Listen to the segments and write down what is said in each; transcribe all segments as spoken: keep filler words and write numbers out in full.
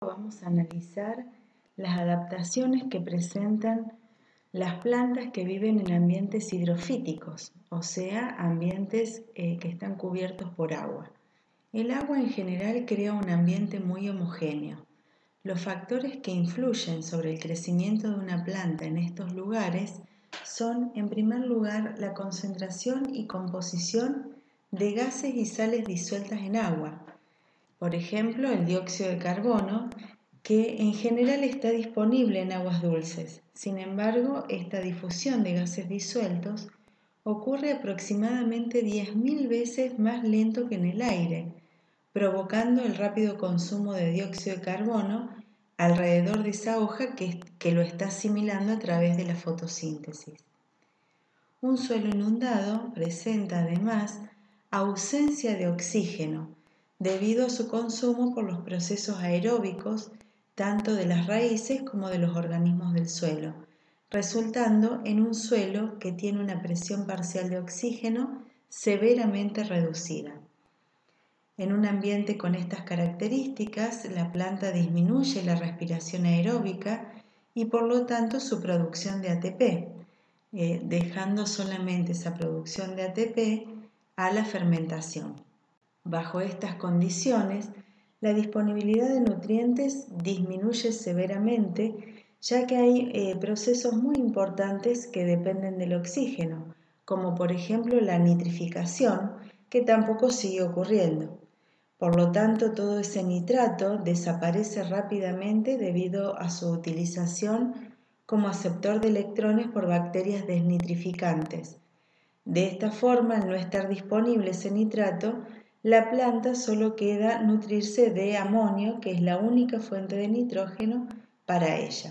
Vamos a analizar las adaptaciones que presentan las plantas que viven en ambientes hidrofíticos, o sea, ambientes eh, que están cubiertos por agua. El agua en general crea un ambiente muy homogéneo. Los factores que influyen sobre el crecimiento de una planta en estos lugares son, en primer lugar, la concentración y composición de gases y sales disueltas en agua. Por ejemplo, el dióxido de carbono, que en general está disponible en aguas dulces. Sin embargo, esta difusión de gases disueltos ocurre aproximadamente diez mil veces más lento que en el aire, provocando el rápido consumo de dióxido de carbono alrededor de esa hoja que, que lo está asimilando a través de la fotosíntesis. Un suelo inundado presenta además ausencia de oxígeno debido a su consumo por los procesos aeróbicos tanto de las raíces como de los organismos del suelo, resultando en un suelo que tiene una presión parcial de oxígeno severamente reducida. En un ambiente con estas características, la planta disminuye la respiración aeróbica y por lo tanto su producción de A T P, eh, dejando solamente esa producción de A T P a la fermentación. Bajo estas condiciones, la disponibilidad de nutrientes disminuye severamente, ya que hay eh, procesos muy importantes que dependen del oxígeno, como por ejemplo la nitrificación, que tampoco sigue ocurriendo. Por lo tanto, todo ese nitrato desaparece rápidamente debido a su utilización como aceptor de electrones por bacterias desnitrificantes. De esta forma, al no estar disponible ese nitrato, la planta solo queda nutrirse de amonio, que es la única fuente de nitrógeno para ella.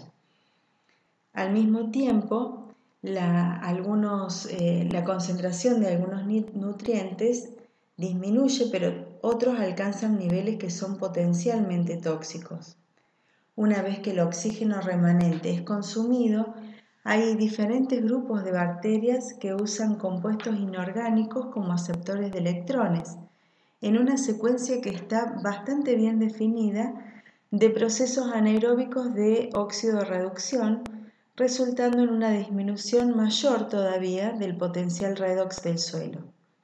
Al mismo tiempo, la, algunos, eh, la concentración de algunos nutrientes disminuye, pero otros alcanzan niveles que son potencialmente tóxicos. Una vez que el oxígeno remanente es consumido, hay diferentes grupos de bacterias que usan compuestos inorgánicos como aceptores de electrones, en una secuencia que está bastante bien definida de procesos anaeróbicos de óxido de reducción, resultando en una disminución mayor todavía del potencial redox del suelo.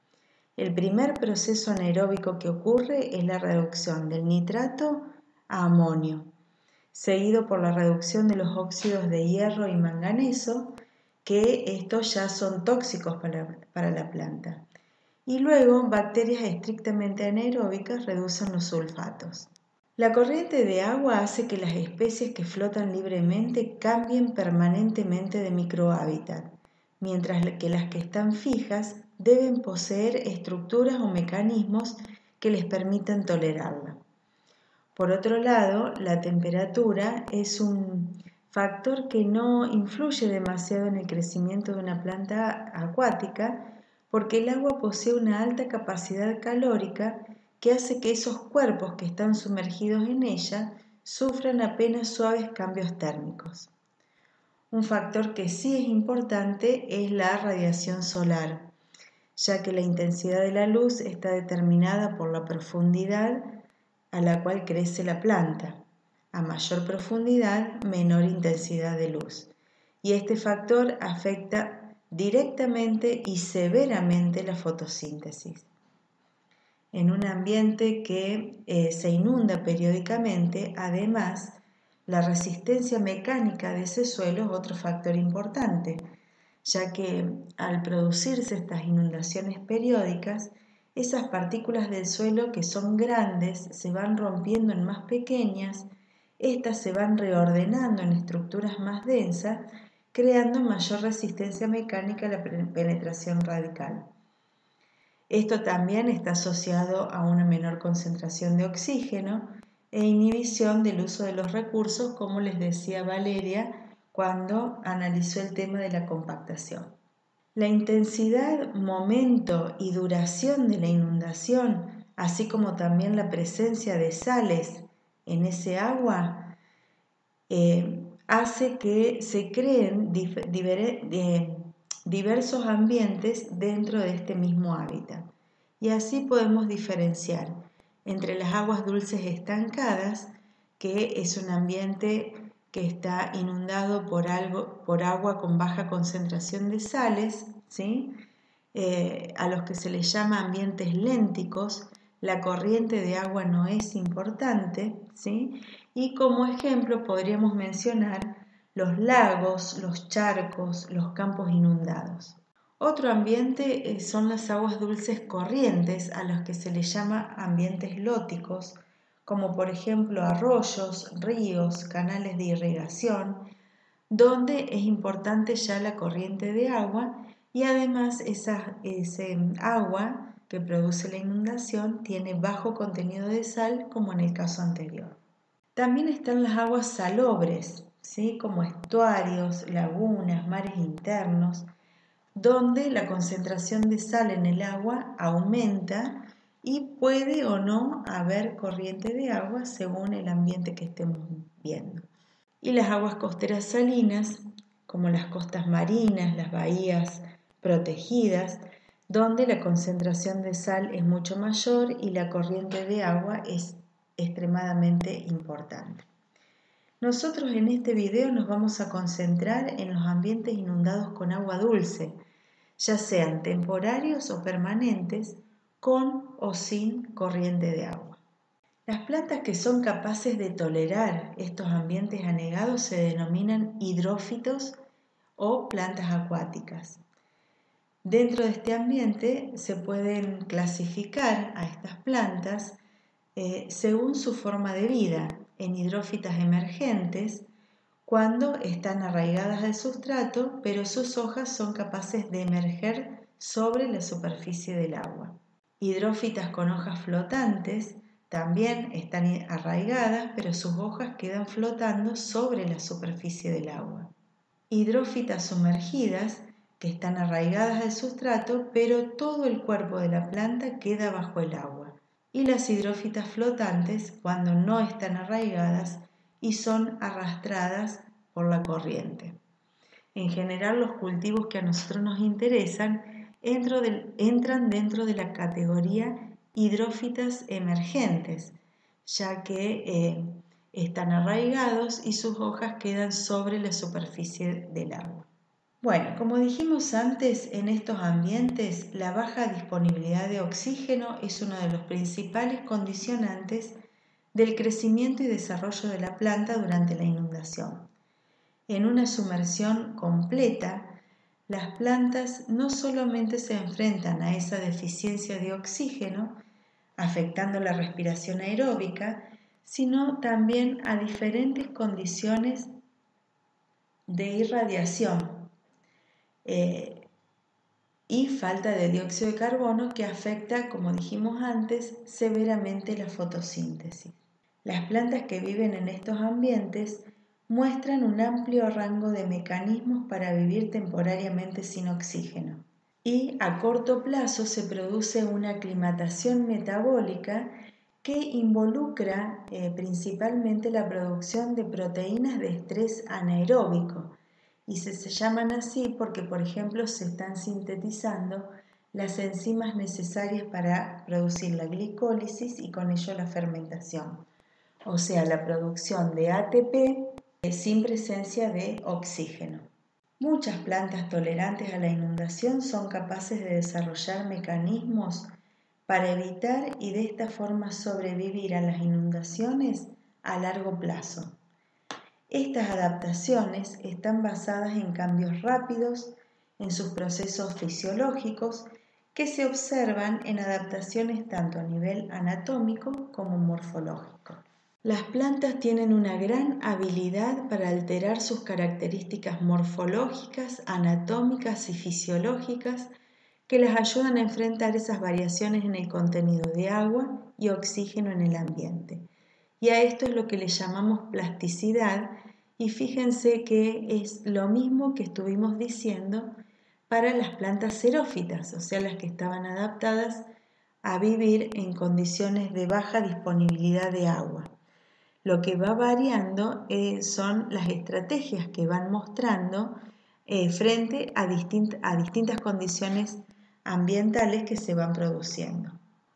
El primer proceso anaeróbico que ocurre es la reducción del nitrato a amonio, seguido por la reducción de los óxidos de hierro y manganeso, que estos ya son tóxicos para, para la planta. Y luego bacterias estrictamente anaeróbicas reducen los sulfatos. La corriente de agua hace que las especies que flotan libremente cambien permanentemente de microhábitat, mientras que las que están fijas deben poseer estructuras o mecanismos que les permitan tolerarla. Por otro lado, la temperatura es un factor que no influye demasiado en el crecimiento de una planta acuática, porque el agua posee una alta capacidad calórica que hace que esos cuerpos que están sumergidos en ella sufran apenas suaves cambios térmicos. Un factor que sí es importante es la radiación solar, ya que la intensidad de la luz está determinada por la profundidad a la cual crece la planta. A mayor profundidad, menor intensidad de luz. Y este factor afecta directamente y severamente la fotosíntesis. En un ambiente que eh, se inunda periódicamente, además, la resistencia mecánica de ese suelo es otro factor importante, ya que al producirse estas inundaciones periódicas, esas partículas del suelo que son grandes se van rompiendo en más pequeñas, estas se van reordenando en estructuras más densas, creando mayor resistencia mecánica a la penetración radical. Esto también está asociado a una menor concentración de oxígeno e inhibición del uso de los recursos, como les decía Valeria cuando analizó el tema de la compactación. La intensidad, momento y duración de la inundación, así como también la presencia de sales en ese agua, eh, hace que se creen dif- diver- eh, diversos ambientes dentro de este mismo hábitat. Y así podemos diferenciar entre las aguas dulces estancadas, que es un ambiente que está inundado por, algo, por agua con baja concentración de sales, ¿sí? eh, a los que se les llama ambientes lénticos, la corriente de agua no es importante, ¿sí? Y como ejemplo podríamos mencionar los lagos, los charcos, los campos inundados. Otro ambiente son las aguas dulces corrientes, a los que se les llama ambientes lóticos, como por ejemplo arroyos, ríos, canales de irrigación, donde es importante ya la corriente de agua y además esa ese agua que produce la inundación tiene bajo contenido de sal, como en el caso anterior. También están las aguas salobres, ¿sí? Como estuarios, lagunas, mares internos, donde la concentración de sal en el agua aumenta y puede o no haber corriente de agua según el ambiente que estemos viendo. Y las aguas costeras salinas, como las costas marinas, las bahías protegidas, donde la concentración de sal es mucho mayor y la corriente de agua es extremadamente importante. Nosotros en este video nos vamos a concentrar en los ambientes inundados con agua dulce, ya sean temporarios o permanentes, con o sin corriente de agua. Las plantas que son capaces de tolerar estos ambientes anegados se denominan hidrófitos o plantas acuáticas. Dentro de este ambiente se pueden clasificar a estas plantas eh, según su forma de vida, en hidrófitas emergentes, cuando están arraigadas al sustrato, pero sus hojas son capaces de emerger sobre la superficie del agua. Hidrófitas con hojas flotantes también están arraigadas, pero sus hojas quedan flotando sobre la superficie del agua. Hidrófitas sumergidas, que están arraigadas al sustrato, pero todo el cuerpo de la planta queda bajo el agua. Y las hidrófitas flotantes, cuando no están arraigadas y son arrastradas por la corriente. En general, los cultivos que a nosotros nos interesan entran dentro de la categoría hidrófitas emergentes, ya que eh, están arraigados y sus hojas quedan sobre la superficie del agua. Bueno, como dijimos antes, en estos ambientes la baja disponibilidad de oxígeno es uno de los principales condicionantes del crecimiento y desarrollo de la planta durante la inundación. En una sumersión completa, las plantas no solamente se enfrentan a esa deficiencia de oxígeno, afectando la respiración aeróbica, sino también a diferentes condiciones de irradiación eh, y falta de dióxido de carbono que afecta, como dijimos antes, severamente la fotosíntesis. Las plantas que viven en estos ambientes muestran un amplio rango de mecanismos para vivir temporariamente sin oxígeno. Y a corto plazo se produce una aclimatación metabólica que involucra eh, principalmente la producción de proteínas de estrés anaeróbico, y se, se llaman así porque, por ejemplo, se están sintetizando las enzimas necesarias para producir la glicólisis y con ello la fermentación, o sea, la producción de A T P eh, sin presencia de oxígeno. Muchas plantas tolerantes a la inundación son capaces de desarrollar mecanismos para evitar y de esta forma sobrevivir a las inundaciones a largo plazo. Estas adaptaciones están basadas en cambios rápidos en sus procesos fisiológicos que se observan en adaptaciones tanto a nivel anatómico como morfológico. Las plantas tienen una gran habilidad para alterar sus características morfológicas, anatómicas y fisiológicas que las ayudan a enfrentar esas variaciones en el contenido de agua y oxígeno en el ambiente. Y a esto es lo que le llamamos plasticidad, y fíjense que es lo mismo que estuvimos diciendo para las plantas xerófitas, o sea, las que estaban adaptadas a vivir en condiciones de baja disponibilidad de agua. Lo que va variando eh, son las estrategias que van mostrando eh, frente a, distint- a distintas condiciones ambientales que se van produciendo.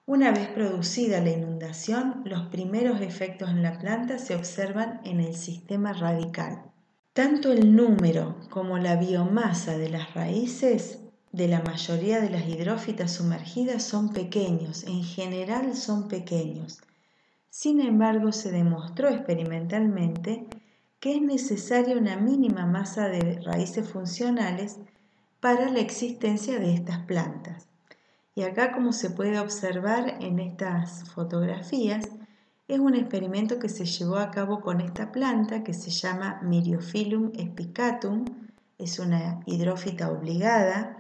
Una vez producida la inundación, los primeros efectos en la planta se observan en el sistema radical. Tanto el número como la biomasa de las raíces de la mayoría de las hidrófitas sumergidas son pequeños, en general son pequeños. Sin embargo, se demostró experimentalmente que es necesaria una mínima masa de raíces funcionales para la existencia de estas plantas. Y acá, como se puede observar en estas fotografías, es un experimento que se llevó a cabo con esta planta que se llama Myriophyllum spicatum, es una hidrófita obligada,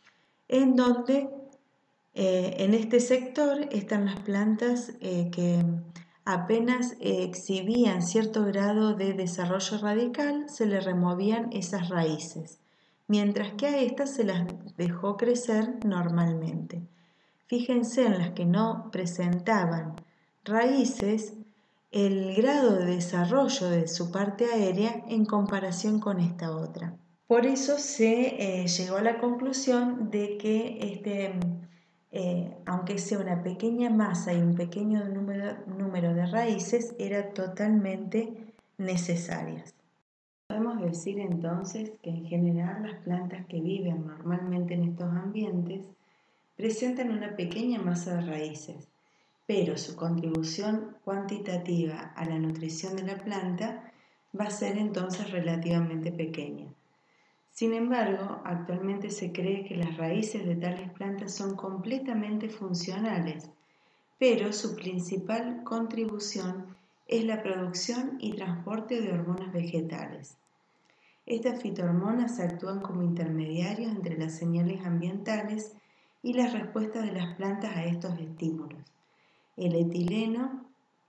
en donde eh, en este sector están las plantas eh, que apenas eh, exhibían cierto grado de desarrollo radical, se le removían esas raíces, mientras que a estas se las dejó crecer normalmente. Fíjense en las que no presentaban raíces, el grado de desarrollo de su parte aérea en comparación con esta otra. Por eso se eh, llegó a la conclusión de que, este, eh, aunque sea una pequeña masa y un pequeño número, número de raíces, eran totalmente necesarias. Podemos decir entonces que en general las plantas que viven normalmente en estos ambientes presentan una pequeña masa de raíces, pero su contribución cuantitativa a la nutrición de la planta va a ser entonces relativamente pequeña. Sin embargo, actualmente se cree que las raíces de tales plantas son completamente funcionales, pero su principal contribución es la producción y transporte de hormonas vegetales. Estas fitohormonas actúan como intermediarios entre las señales ambientales y las respuestas de las plantas a estos estímulos. El etileno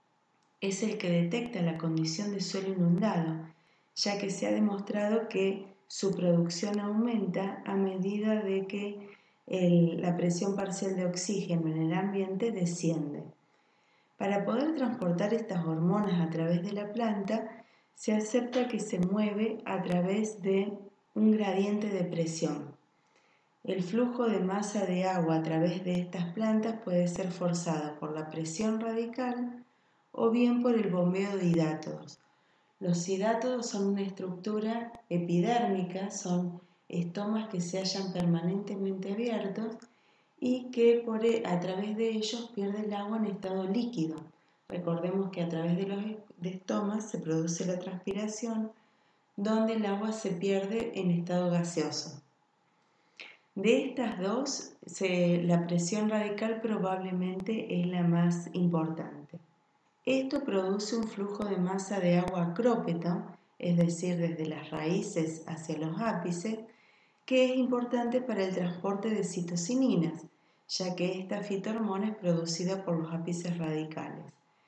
es el que detecta la condición de suelo inundado, ya que se ha demostrado que su producción aumenta a medida de que el, la presión parcial de oxígeno en el ambiente desciende. Para poder transportar estas hormonas a través de la planta, se acepta que se mueve a través de un gradiente de presión. El flujo de masa de agua a través de estas plantas puede ser forzado por la presión radical o bien por el bombeo de hidátodos. Los hidátodos son una estructura epidérmica, son estomas que se hallan permanentemente abiertos y que por, a través de ellos pierde el agua en estado líquido. Recordemos que a través de los de estomas se produce la transpiración, donde el agua se pierde en estado gaseoso. De estas dos, se, la presión radical probablemente es la más importante. Esto produce un flujo de masa de agua acrópeto, es decir, desde las raíces hacia los ápices, que es importante para el transporte de citocininas, ya que esta fitohormona es producida por los ápices radicales.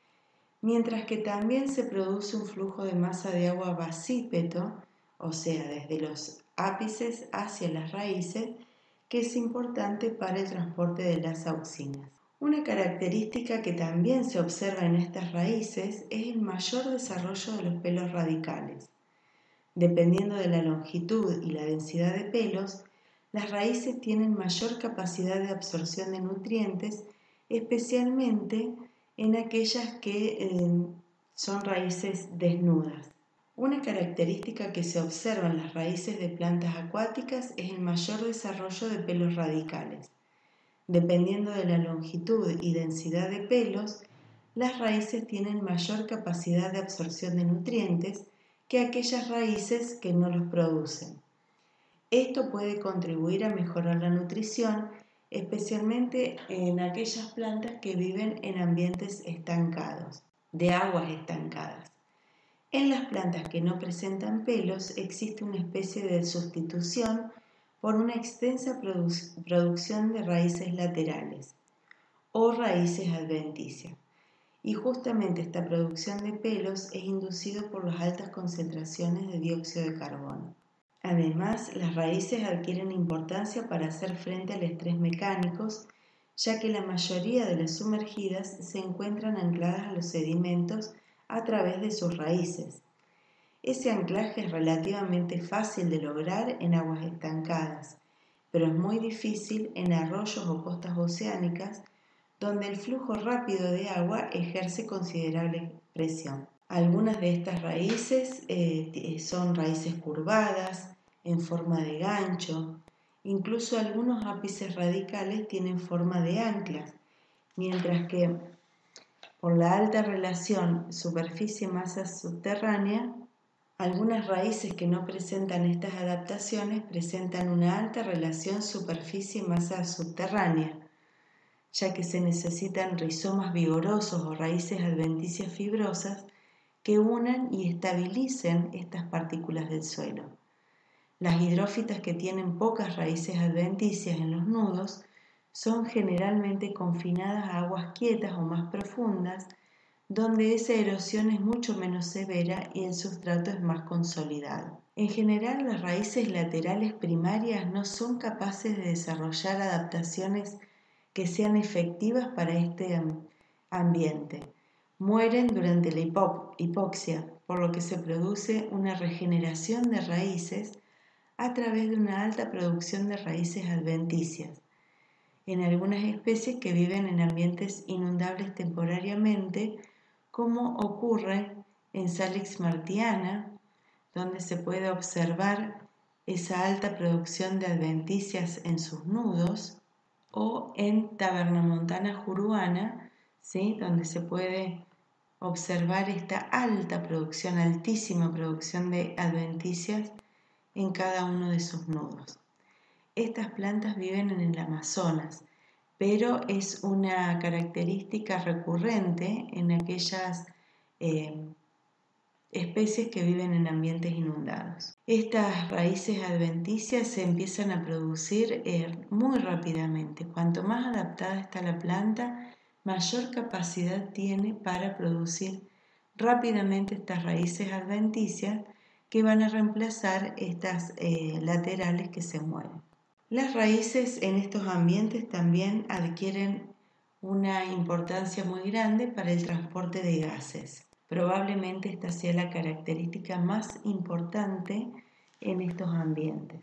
Mientras que también se produce un flujo de masa de agua basípeto, o sea, desde los ápices hacia las raíces, que es importante para el transporte de las auxinas. Una característica que también se observa en estas raíces es el mayor desarrollo de los pelos radicales. Dependiendo de la longitud y la densidad de pelos, las raíces tienen mayor capacidad de absorción de nutrientes, especialmente en aquellas que eh, son raíces desnudas. Una característica que se observa en las raíces de plantas acuáticas es el mayor desarrollo de pelos radicales. Dependiendo de la longitud y densidad de pelos, las raíces tienen mayor capacidad de absorción de nutrientes que aquellas raíces que no los producen. Esto puede contribuir a mejorar la nutrición, especialmente en aquellas plantas que viven en ambientes estancados, de aguas estancadas. En las plantas que no presentan pelos existe una especie de sustitución por una extensa produ- producción de raíces laterales o raíces adventicias. Y justamente esta producción de pelos es inducida por las altas concentraciones de dióxido de carbono. Además, las raíces adquieren importancia para hacer frente al estrés mecánico, ya que la mayoría de las sumergidas se encuentran ancladas a los sedimentos a través de sus raíces. Ese anclaje es relativamente fácil de lograr en aguas estancadas, pero es muy difícil en arroyos o costas oceánicas, donde el flujo rápido de agua ejerce considerable presión. Algunas de estas raíces eh, son raíces curvadas, en forma de gancho, incluso algunos ápices radicales tienen forma de anclas, mientras que por la alta relación superficie-masa subterránea, algunas raíces que no presentan estas adaptaciones presentan una alta relación superficie-masa subterránea, ya que se necesitan rizomas vigorosos o raíces adventicias fibrosas que unan y estabilicen estas partículas del suelo. Las hidrófitas que tienen pocas raíces adventicias en los nudos son generalmente confinadas a aguas quietas o más profundas, donde esa erosión es mucho menos severa y el sustrato es más consolidado. En general, las raíces laterales primarias no son capaces de desarrollar adaptaciones que sean efectivas para este ambiente. Mueren durante la hipo- hipoxia, por lo que se produce una regeneración de raíces a través de una alta producción de raíces adventicias. En algunas especies que viven en ambientes inundables temporariamente, como ocurre en Salix martiana, donde se puede observar esa alta producción de adventicias en sus nudos, o en Tabernamontana juruana, ¿sí? Donde se puede observar esta alta producción, altísima producción de adventicias en cada uno de sus nudos. Estas plantas viven en el Amazonas, pero es una característica recurrente en aquellas eh, especies que viven en ambientes inundados. Estas raíces adventicias se empiezan a producir eh, muy rápidamente. Cuanto más adaptada está la planta, mayor capacidad tiene para producir rápidamente estas raíces adventicias que van a reemplazar estas eh, laterales que se mueven. Las raíces en estos ambientes también adquieren una importancia muy grande para el transporte de gases. Probablemente esta sea la característica más importante en estos ambientes.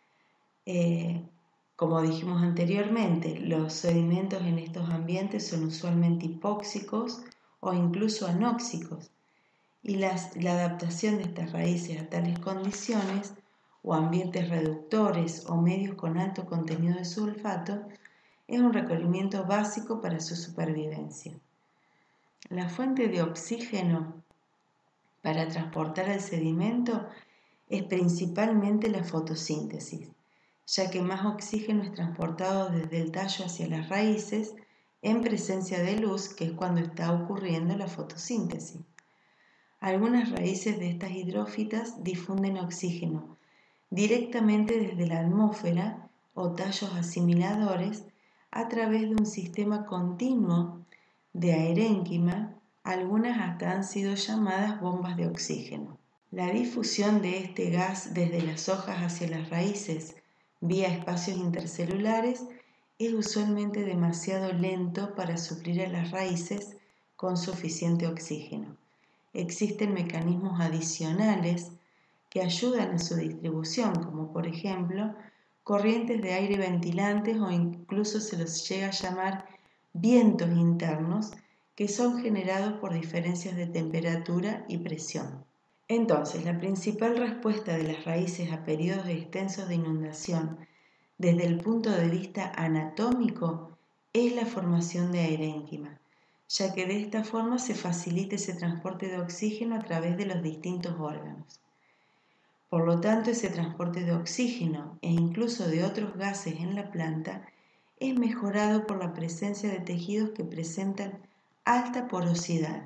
Eh, como dijimos anteriormente, los sedimentos en estos ambientes son usualmente hipóxicos o incluso anóxicos, y las, la adaptación de estas raíces a tales condiciones o ambientes reductores o medios con alto contenido de sulfato es un requerimiento básico para su supervivencia. La fuente de oxígeno para transportar el sedimento es principalmente la fotosíntesis, ya que más oxígeno es transportado desde el tallo hacia las raíces en presencia de luz, que es cuando está ocurriendo la fotosíntesis. Algunas raíces de estas hidrófitas difunden oxígeno directamente desde la atmósfera o tallos asimiladores a través de un sistema continuo de aerénquima. Algunas hasta han sido llamadas bombas de oxígeno. La difusión de este gas desde las hojas hacia las raíces vía espacios intercelulares es usualmente demasiado lento para suplir a las raíces con suficiente oxígeno. Existen mecanismos adicionales que ayudan a su distribución, como por ejemplo corrientes de aire ventilantes o incluso se los llega a llamar vientos internos, que son generados por diferencias de temperatura y presión. Entonces, la principal respuesta de las raíces a periodos extensos de inundación desde el punto de vista anatómico es la formación de aerénquima, ya que de esta forma se facilita ese transporte de oxígeno a través de los distintos órganos. Por lo tanto, ese transporte de oxígeno e incluso de otros gases en la planta es mejorado por la presencia de tejidos que presentan alta porosidad.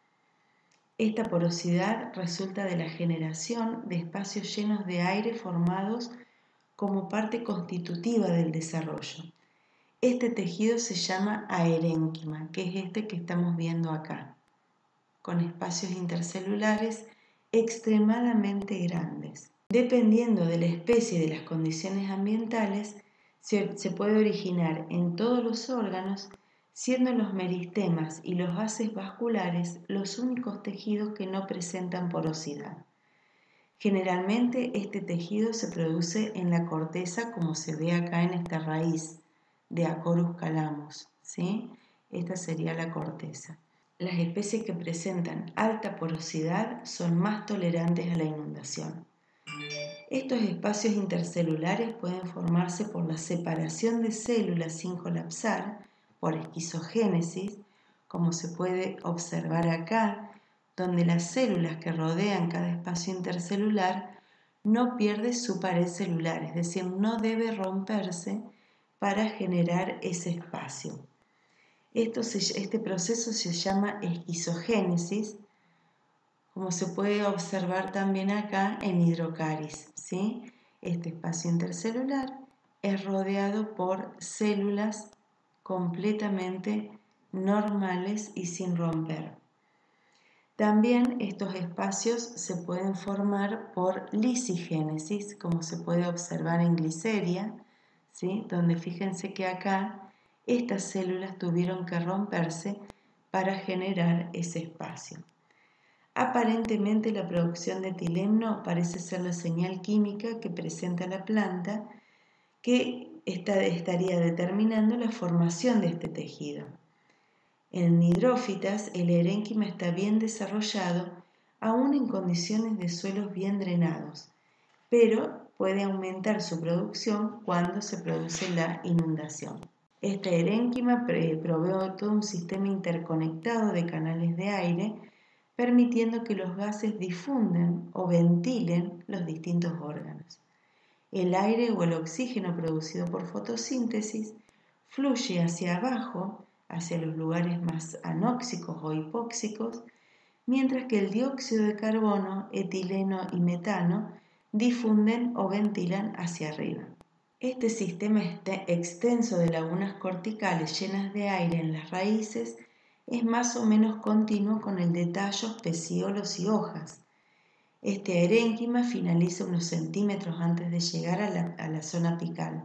Esta porosidad resulta de la generación de espacios llenos de aire formados como parte constitutiva del desarrollo. Este tejido se llama aerénquima, que es este que estamos viendo acá, con espacios intercelulares extremadamente grandes. Dependiendo de la especie y de las condiciones ambientales, se, se puede originar en todos los órganos, siendo los meristemas y los haces vasculares los únicos tejidos que no presentan porosidad. Generalmente este tejido se produce en la corteza, como se ve acá en esta raíz de Acorus calamus, ¿sí? esta sería la corteza. Las especies que presentan alta porosidad son más tolerantes a la inundación. Estos espacios intercelulares pueden formarse por la separación de células sin colapsar, por esquizogénesis, como se puede observar acá, donde las células que rodean cada espacio intercelular no pierde su pared celular, es decir, no debe romperse para generar ese espacio. Esto se, este proceso se llama esquizogénesis, como se puede observar también acá en Hydrocharis, ¿sí? Este espacio intercelular es rodeado por células completamente normales y sin romper. También estos espacios se pueden formar por lisigénesis, como se puede observar en Gliceria, ¿sí? Donde fíjense que acá estas células tuvieron que romperse para generar ese espacio. Aparentemente la producción de etileno parece ser la señal química que presenta la planta que está, estaría determinando la formación de este tejido. En hidrófitas el erénquima está bien desarrollado aún en condiciones de suelos bien drenados, pero puede aumentar su producción cuando se produce la inundación. Esta erénquima provee todo un sistema interconectado de canales de aire, permitiendo que los gases difundan o ventilen los distintos órganos. El aire o el oxígeno producido por fotosíntesis fluye hacia abajo, hacia los lugares más anóxicos o hipóxicos, mientras que el dióxido de carbono, etileno y metano difunden o ventilan hacia arriba. Este sistema extenso de lagunas corticales llenas de aire en las raíces es más o menos continuo con el de tallos, pecíolos y hojas. Este erénquima finaliza unos centímetros antes de llegar a la, a la zona apical.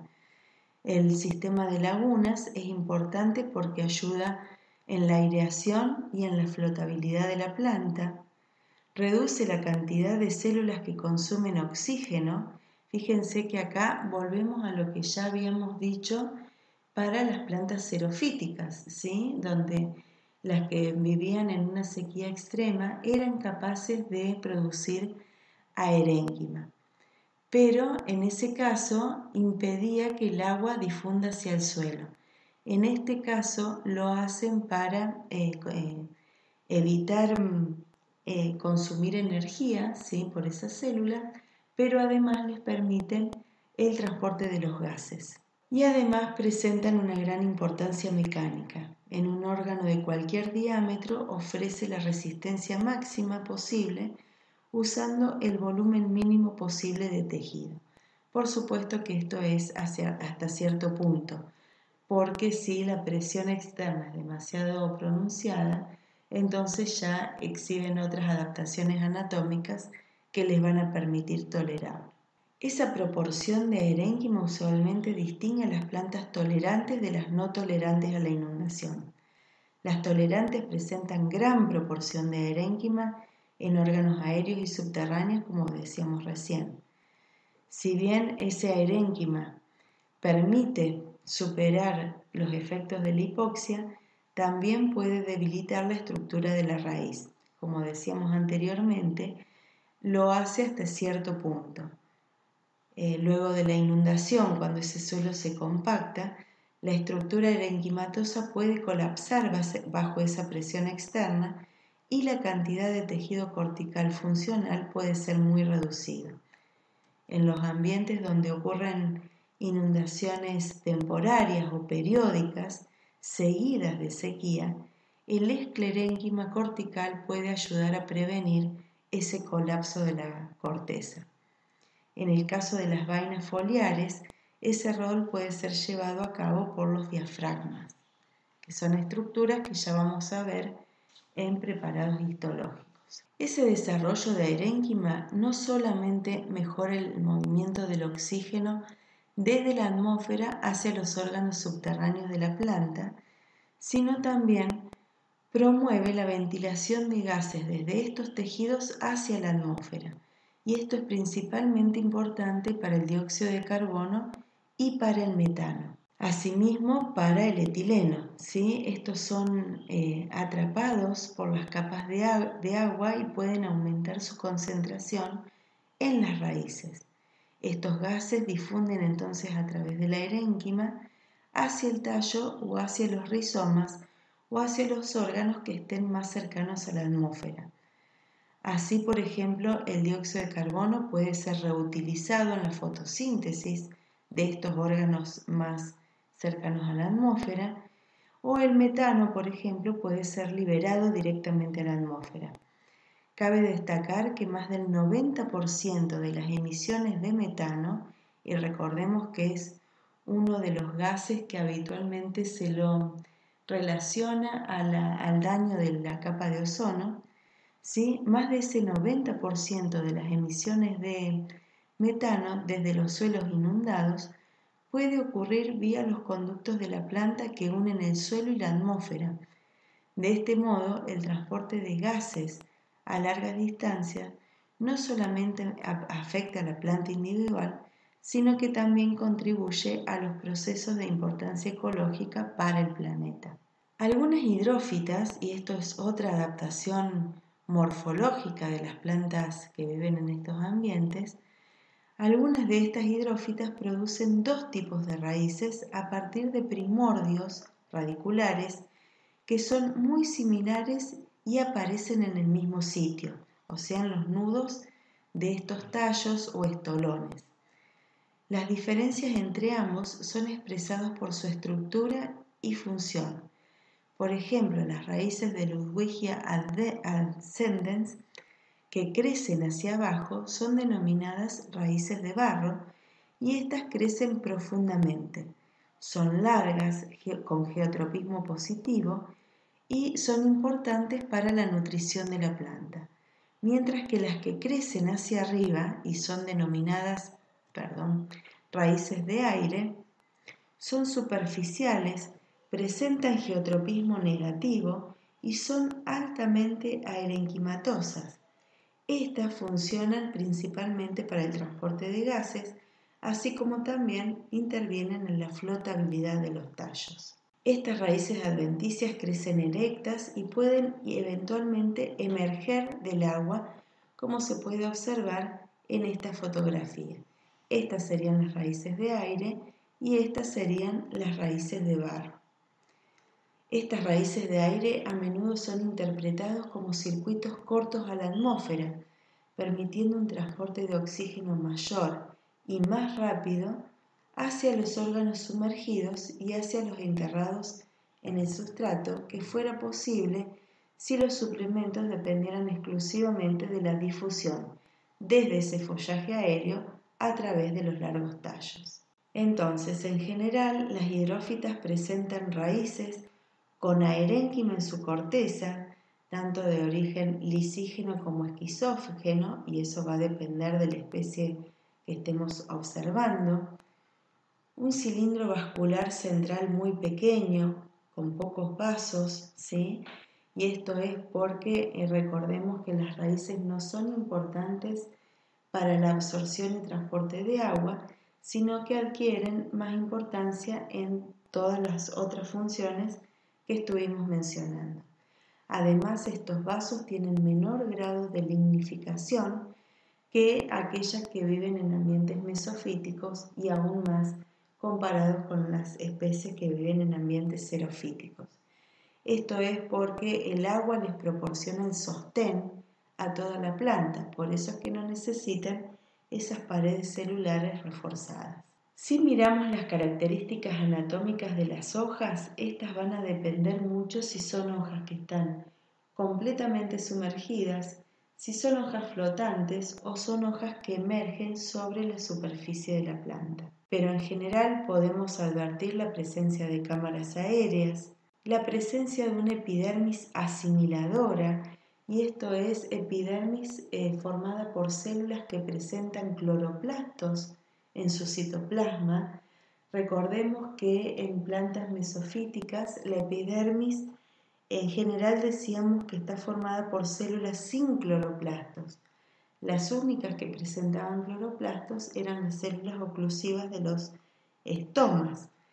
El sistema de lagunas es importante porque ayuda en la aireación y en la flotabilidad de la planta, reduce la cantidad de células que consumen oxígeno. Fíjense que acá volvemos a lo que ya habíamos dicho para las plantas xerofíticas, ¿sí? Donde las que vivían en una sequía extrema eran capaces de producir aerénquima, pero en ese caso impedía que el agua difunda hacia el suelo. En este caso lo hacen para eh, eh, evitar eh, consumir energía, ¿sí? Por esas células, pero además les permiten el transporte de los gases. Y además presentan una gran importancia mecánica. En un órgano de cualquier diámetro ofrece la resistencia máxima posible usando el volumen mínimo posible de tejido. Por supuesto que esto es hacia, hasta cierto punto, porque si la presión externa es demasiado pronunciada, entonces ya exhiben otras adaptaciones anatómicas que les van a permitir tolerarlo. Esa proporción de erénquima usualmente distingue a las plantas tolerantes de las no tolerantes a la inundación. Las tolerantes presentan gran proporción de erénquima en órganos aéreos y subterráneos, como decíamos recién. Si bien ese erénquima permite superar los efectos de la hipoxia, también puede debilitar la estructura de la raíz. Como decíamos anteriormente, lo hace hasta cierto punto. Eh, luego de la inundación, cuando ese suelo se compacta, la estructura erenquimatosa puede colapsar bajo esa presión externa y la cantidad de tejido cortical funcional puede ser muy reducida. En los ambientes donde ocurren inundaciones temporarias o periódicas, seguidas de sequía, el esclerénquima cortical puede ayudar a prevenir ese colapso de la corteza. En el caso de las vainas foliares, ese rol puede ser llevado a cabo por los diafragmas, que son estructuras que ya vamos a ver en preparados histológicos. Ese desarrollo de erénquima no solamente mejora el movimiento del oxígeno desde la atmósfera hacia los órganos subterráneos de la planta, sino también promueve la ventilación de gases desde estos tejidos hacia la atmósfera. Y esto es principalmente importante para el dióxido de carbono y para el metano. Asimismo, para el etileno, ¿sí? Estos son eh, atrapados por las capas de, ag- de agua y pueden aumentar su concentración en las raíces. Estos gases difunden entonces a través de la erénquima hacia el tallo o hacia los rizomas o hacia los órganos que estén más cercanos a la atmósfera. Así, por ejemplo, el dióxido de carbono puede ser reutilizado en la fotosíntesis de estos órganos más cercanos a la atmósfera, o el metano, por ejemplo, puede ser liberado directamente a la atmósfera. Cabe destacar que más del noventa por ciento de las emisiones de metano, y recordemos que es uno de los gases que habitualmente se lo relaciona a la, al daño de la capa de ozono, ¿sí? Más de ese noventa por ciento de las emisiones de metano desde los suelos inundados puede ocurrir vía los conductos de la planta que unen el suelo y la atmósfera. De este modo, el transporte de gases a larga distancia no solamente afecta a la planta individual, sino que también contribuye a los procesos de importancia ecológica para el planeta. Algunas hidrófitas, y esto es otra adaptación morfológica de las plantas que viven en estos ambientes, algunas de estas hidrófitas producen dos tipos de raíces a partir de primordios radiculares que son muy similares y aparecen en el mismo sitio, o sea, en los nudos de estos tallos o estolones. Las diferencias entre ambos son expresadas por su estructura y función. Por ejemplo, las raíces de Ludwigia ascendens que crecen hacia abajo son denominadas raíces de barro y estas crecen profundamente. Son largas, con geotropismo positivo y son importantes para la nutrición de la planta, mientras que las que crecen hacia arriba y son denominadas, perdón, raíces de aire, son superficiales, presentan geotropismo negativo y son altamente aerenquimatosas. Estas funcionan principalmente para el transporte de gases, así como también intervienen en la flotabilidad de los tallos. Estas raíces adventicias crecen erectas y pueden eventualmente emerger del agua, como se puede observar en esta fotografía. Estas serían las raíces de aire y estas serían las raíces de barro. Estas raíces de aire a menudo son interpretados como circuitos cortos a la atmósfera, permitiendo un transporte de oxígeno mayor y más rápido hacia los órganos sumergidos y hacia los enterrados en el sustrato que fuera posible si los suplementos dependieran exclusivamente de la difusión desde ese follaje aéreo a través de los largos tallos. Entonces, en general, las hidrófitas presentan raíces con aerénquima en su corteza, tanto de origen lisígeno como esquizógeno, y eso va a depender de la especie que estemos observando, un cilindro vascular central muy pequeño, con pocos vasos, ¿sí? Y esto es porque eh, recordemos que las raíces no son importantes para la absorción y transporte de agua, sino que adquieren más importancia en todas las otras funciones que estuvimos mencionando. Además, estos vasos tienen menor grado de lignificación que aquellas que viven en ambientes mesofíticos y aún más comparados con las especies que viven en ambientes xerofíticos. Esto es porque el agua les proporciona el sostén a toda la planta, por eso es que no necesitan esas paredes celulares reforzadas. Si miramos las características anatómicas de las hojas, estas van a depender mucho si son hojas que están completamente sumergidas, si son hojas flotantes o son hojas que emergen sobre la superficie de la planta. Pero en general podemos advertir la presencia de cámaras aéreas, la presencia de una epidermis asimiladora, y esto es epidermis eh, formada por células que presentan cloroplastos en su citoplasma. Recordemos que en plantas mesofíticas la epidermis en general decíamos que está formada por células sin cloroplastos. Las únicas que presentaban cloroplastos eran las células oclusivas de los estomas.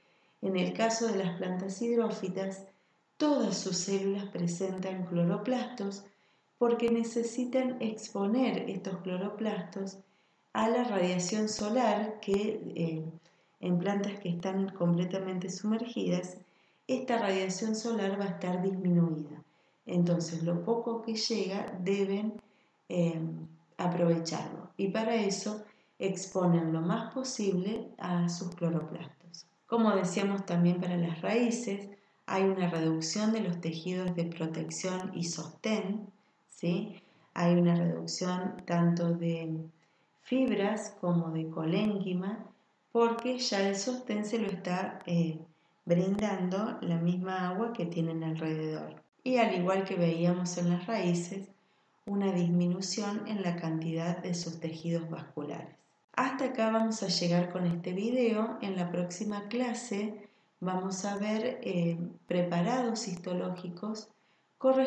En el caso de las plantas hidrófitas, todas sus células presentan cloroplastos porque necesitan exponer estos cloroplastos a la radiación solar que eh, en plantas que están completamente sumergidas, esta radiación solar va a estar disminuida. Entonces, lo poco que llega deben eh, aprovecharlo y para eso exponen lo más posible a sus cloroplastos. Como decíamos también para las raíces, hay una reducción de los tejidos de protección y sostén, ¿sí? Hay una reducción tanto de fibras como de colénquima, porque ya el sostén se lo está eh, brindando la misma agua que tienen alrededor. Y al igual que veíamos en las raíces, una disminución en la cantidad de sus tejidos vasculares. Hasta acá vamos a llegar con este video. En la próxima clase vamos a ver eh, preparados histológicos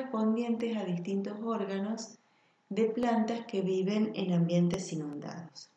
correspondientes a distintos órganos de plantas que viven en ambientes inundados.